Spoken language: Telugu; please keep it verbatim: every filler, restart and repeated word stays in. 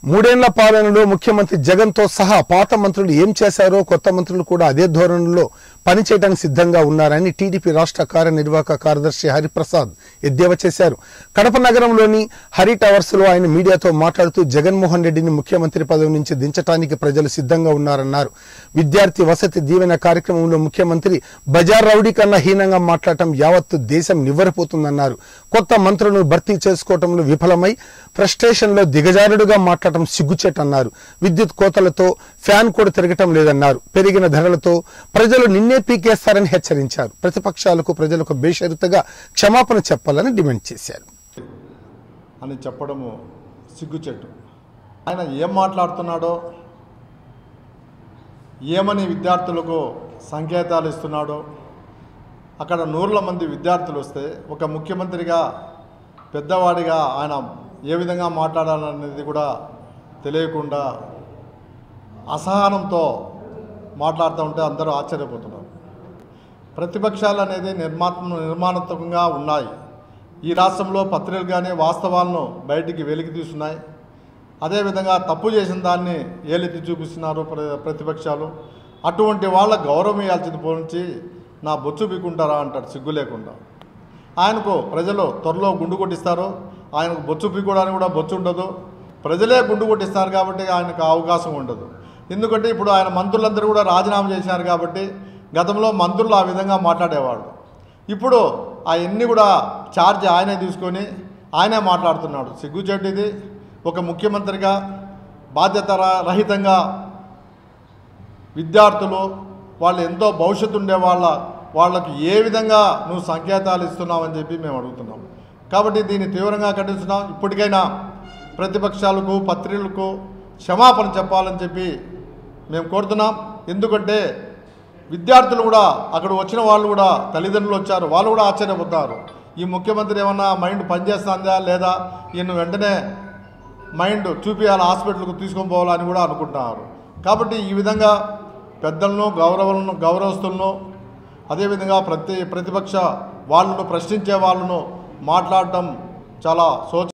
మూడేళ్ల పాలనలో ముఖ్యమంత్రి జగన్ తో సహా పాత మంత్రులు ఏం చేశారో కొత్త మంత్రులు కూడా అదే ధోరణిలో పనిచేయడానికి సిద్ధంగా ఉన్నారని టీడీపీ రాష్ట్ర కార్యనిర్వాహక కార్యదర్శి హరిప్రసాద్ ఎద్దేవా చేశారు. కడప నగరంలోని హరి టవర్స్ లో ఆయన మీడియాతో మాట్లాడుతూ జగన్మోహన్ రెడ్డిని ముఖ్యమంత్రి పదవి నుంచి దించడానికి ప్రజలు సిద్ధంగా ఉన్నారన్నారు. విద్యార్థి వసతి దీవెన కార్యక్రమంలో ముఖ్యమంత్రి బజార్ రౌడీ కన్నా హీనంగా మాట్లాడటం యావత్తు దేశం నివ్వెరపోతుందన్నారు. కొత్త మంత్రులను భర్తీ చేసుకోవడంలో విఫలమై ఫ్రస్ట్రేషన్ లో దిగజారుడుగా మాట్లాడటం సిగ్గుచేటన్నారు. విద్యుత్ కోతలతో ఫ్యాన్ కూడా తిరగటం లేదన్నారు. పెరిగిన ధరలతో ప్రజలు నిన్నే పీకేస్తారని హెచ్చరించారు. ప్రతిపక్షాలకు ప్రజలకు బేషరతుగా క్షమాపణ చెప్పాలని డిమాండ్ చేశారు. అని చెప్పడము సిగ్గుచేటు. ఆయన ఏం మాట్లాడుతున్నాడో, ఏమని విద్యార్థులకు సంకేతాలు ఇస్తున్నాడో, అక్కడ నూర్ల మంది విద్యార్థులు వస్తే ఒక ముఖ్యమంత్రిగా పెద్దవాడిగా ఆయన ఏ విధంగా మాట్లాడాలనేది కూడా తెలియకుండా అసహనంతో మాట్లాడుతూ ఉంటే అందరూ ఆశ్చర్యపోతున్నారు. ప్రతిపక్షాలు అనేది నిర్మాత్మ నిర్మాణాత్మకంగా ఉన్నాయి. ఈ రాష్ట్రంలో పత్రికలు కానీ వాస్తవాలను బయటికి వెలికి తీస్తున్నాయి. అదేవిధంగా తప్పు చేసిన దాన్ని ఏలెత్తి చూపిస్తున్నారు ప్రతిపక్షాలు. అటువంటి వాళ్ళ గౌరవం ఇవ్వాల్సింది పోనించి నా బొచ్చు పీకుంటారా అంటాడు సిగ్గు లేకుండా. ఆయనకు ప్రజలు త్వరలో గుండు కొట్టిస్తారు. ఆయనకు బొచ్చు పీకోవడానికి కూడా బొచ్చు ఉండదు. ప్రజలే గుండు కొట్టిస్తారు కాబట్టి ఆయనకు అవకాశం ఉండదు. ఎందుకంటే ఇప్పుడు ఆయన మంత్రులందరూ కూడా రాజీనామా చేశారు కాబట్టి గతంలో మంత్రులు ఆ విధంగా మాట్లాడేవాళ్ళు. ఇప్పుడు అవన్నీ కూడా ఛార్జ్ ఆయనే తీసుకొని ఆయనే మాట్లాడుతున్నాడు. సిగ్గుచేటు ఇది. ఒక ముఖ్యమంత్రిగా బాధ్యత రహితంగా విద్యార్థులు వాళ్ళు ఎంతో భవిష్యత్తు ఉండే వాళ్ళ వాళ్ళకి ఏ విధంగా నువ్వు సంకేతాలు ఇస్తున్నావని చెప్పి మేము అడుగుతున్నాం. కాబట్టి దీన్ని తీవ్రంగా ఖండిస్తున్నాం. ఇప్పటికైనా ప్రతిపక్షాలకు పత్రికలకు క్షమాపణ చెప్పాలని చెప్పి మేము కోరుతున్నాం. ఎందుకంటే విద్యార్థులు కూడా అక్కడ వచ్చిన వాళ్ళు కూడా తల్లిదండ్రులు వచ్చారు, వాళ్ళు కూడా ఆశ్చర్యపోతారు. ఈ ముఖ్యమంత్రి ఏమన్నా మైండ్ పనిచేస్తుందా లేదా, ఈయన వెంటనే మైండ్ చూపించాలి, హాస్పిటల్కు తీసుకొని పోవాలని కూడా అనుకుంటున్నారు. కాబట్టి ఈ విధంగా పెద్దలను గౌరవాలను గౌరవస్తులను అదేవిధంగా ప్రతి ప్రతిపక్ష వాళ్ళను ప్రశ్నించే వాళ్ళను మాట్లాడటం చాలా శోచ